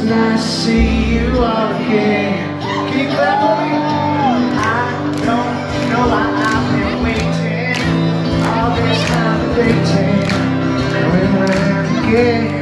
it's nice to see you all again. Keep that moving. I don't know why I've been waiting all this time for dating. And we're again.